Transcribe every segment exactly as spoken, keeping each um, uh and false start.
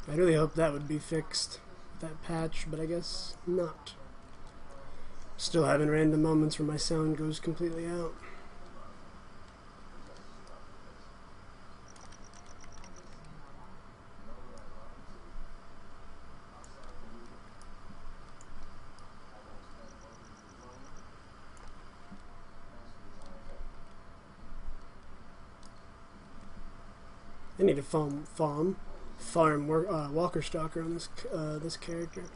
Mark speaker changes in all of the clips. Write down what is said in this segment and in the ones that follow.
Speaker 1: I really hope that would be fixed, that patch, but I guess not. Still having random moments where my sound goes completely out. I need to farm, farm, farm work, uh, Walker Stalker on this uh, this character.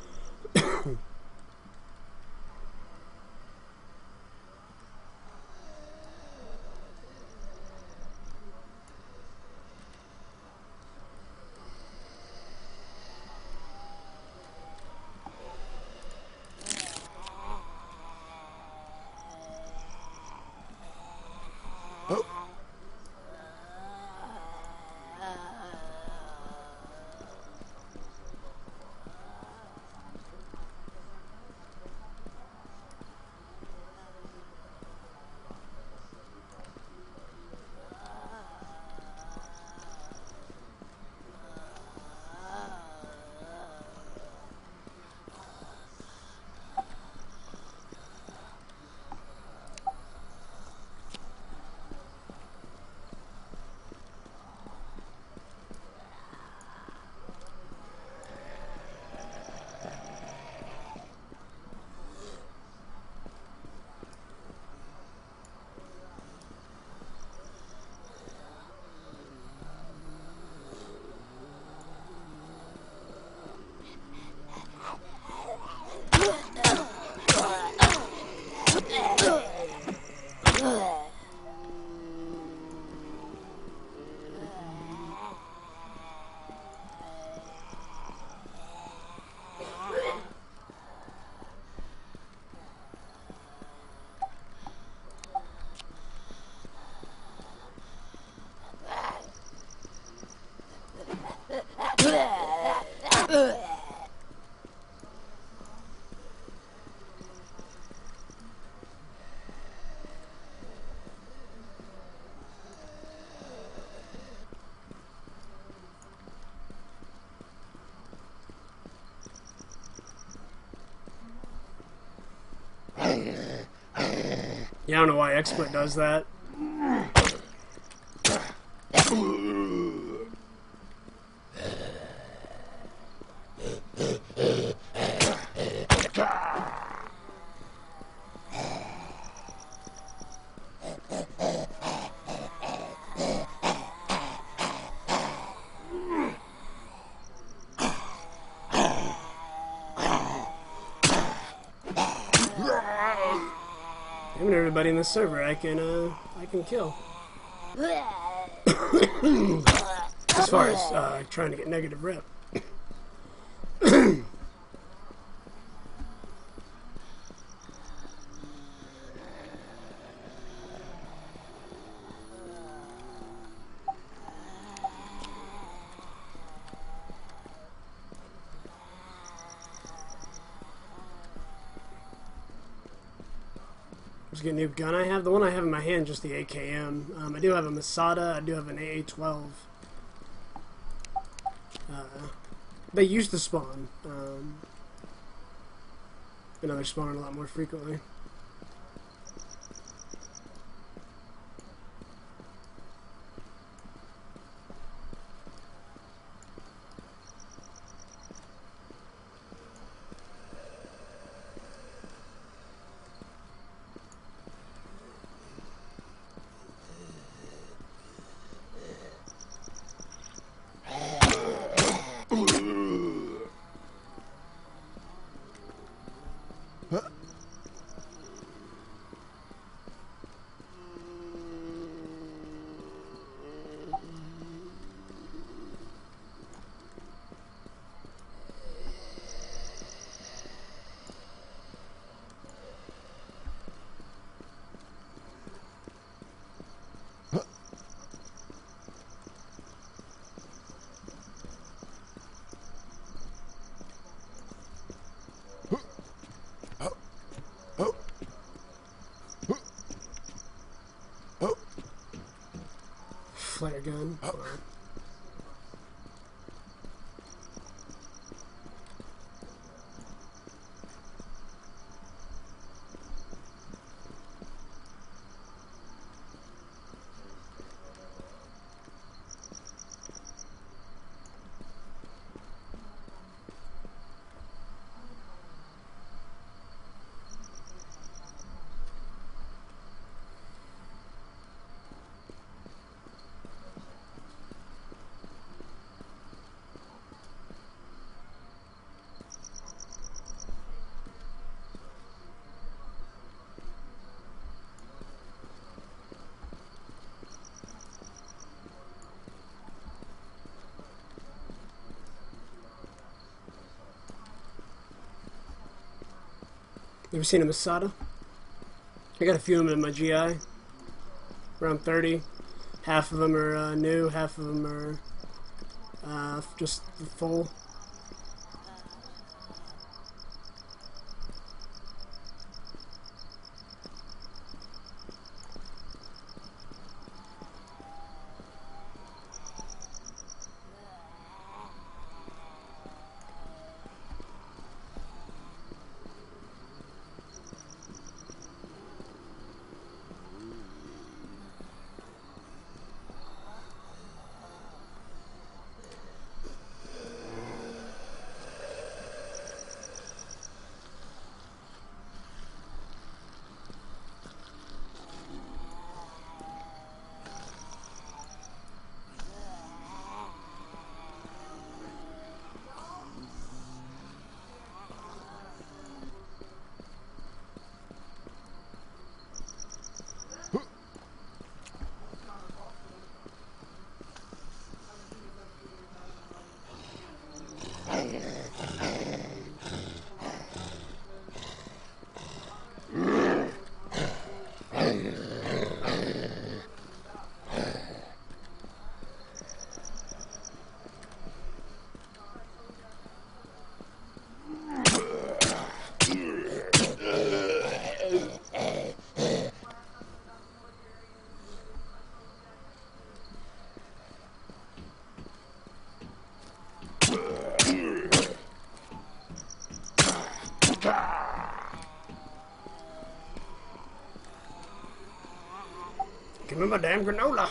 Speaker 1: Yeah, I don't know why XSplit does that. Even everybody in the server, I can uh, I can kill. As far as uh, trying to get negative rep. Just get a new gun I have. The one I have in my hand, just the A K M. Um, I do have a Masada. I do have an A A twelve. Uh, they used to spawn. Um, but now they're spawning a lot more frequently. Flare gun. Ever seen a Masada? I got a few of them in my G I. Around thirty. Half of them are uh, new, half of them are uh, just full. Give me my damn granola.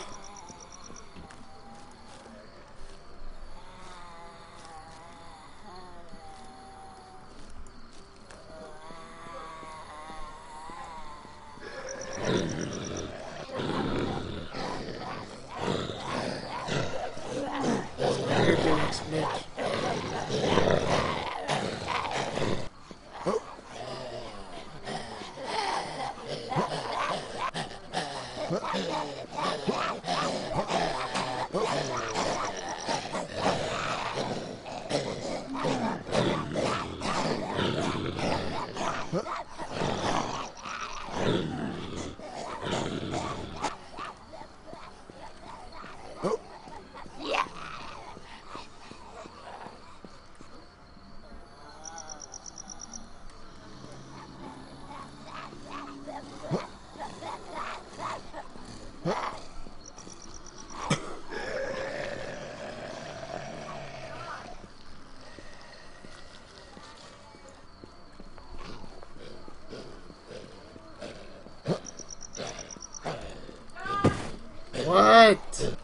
Speaker 1: What?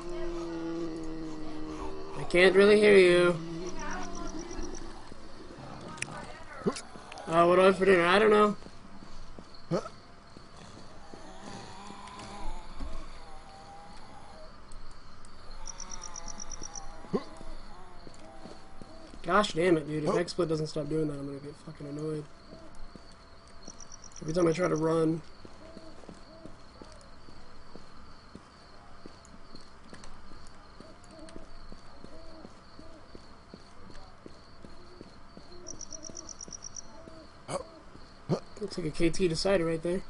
Speaker 1: I can't really hear you. Uh, what do I have for dinner? I don't know. Gosh damn it, dude. If XSplit doesn't stop doing that, I'm gonna get fucking annoyed. Every time I try to run. Looks like a K T decider right there.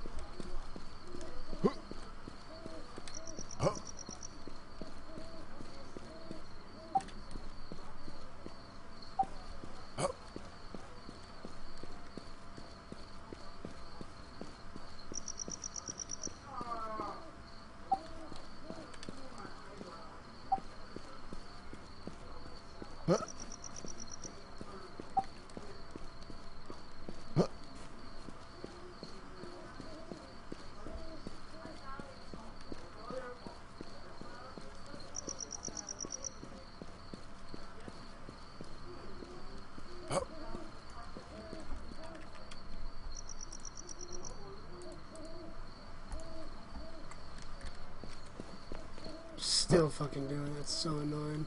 Speaker 1: Still fucking doing it. It's so annoying.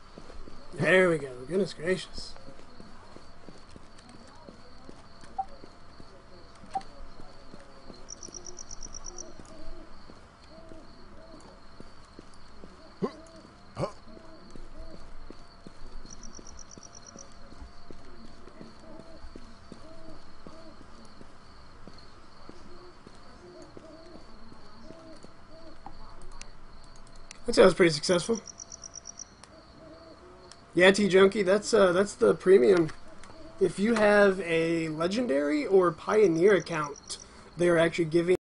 Speaker 1: There we go. Goodness gracious. I'd say I was pretty successful. Yeah, T Junkie, that's uh, that's the premium. If you have a legendary or pioneer account, they are actually giving